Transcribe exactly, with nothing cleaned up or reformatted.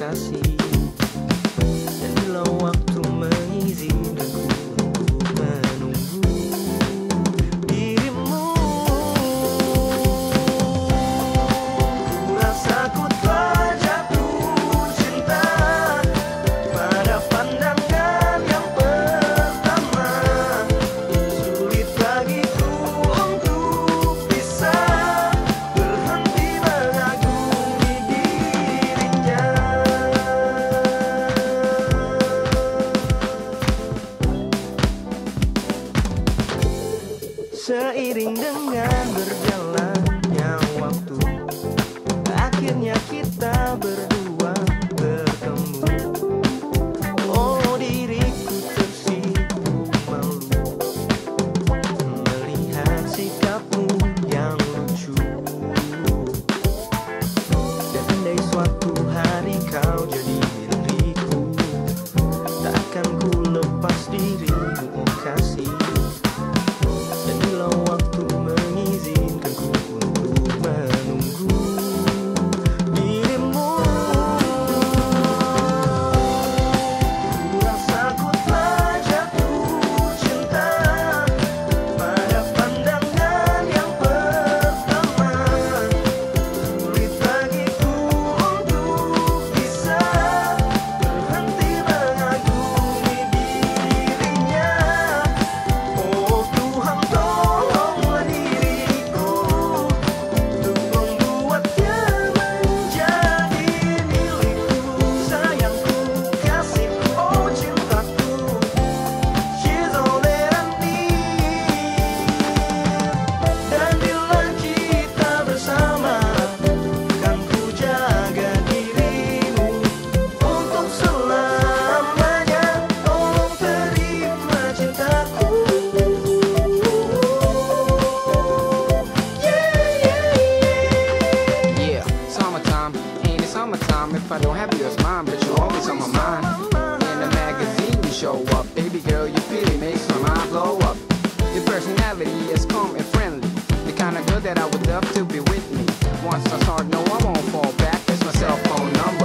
kasih. Dan bila waktu mengizinkanku untuk menunggu dirimu, ku rasa ku telah jatuh cinta pada pandangan yang pertama. Sulit bagiku untuk bisa berhenti mengagumi dirinya. Seiring dengan berjalannya waktu, akhirnya kita berdua bertemu. Oh, diriku tersipu malu melihat sikapmu yang lucu. Dan andai suatu hari kau jadi milikku, takkan ku lepas dirimu, oh kasih. Dan bila waktu mengizinkanku untuk menunggu dirimu, ku rasa ku telah jatuh cinta pada pandangan yang pertama. Sulit bagiku untuk bisa berhenti mengagumi dirinya. Oh Tuhan, tolonglah diriku untuk membuatnya menjadi milikku. Sayangku, kasihku, oh cintaku, she's all that I need. Dan bila kita bersama, kan ku jaga dirimu untuk selamanya. Tolong terima cintaku. Yeah, summertime, ain't it summertime if I don't have you as mine, but you're always on my mind. In the magazine you show up, baby girl, your beauty makes my mind blow up. Your personality is calm and friendly, the kind of girl that I would love to be with me. Once I start, no, I won't fall back. It's my cell phone number.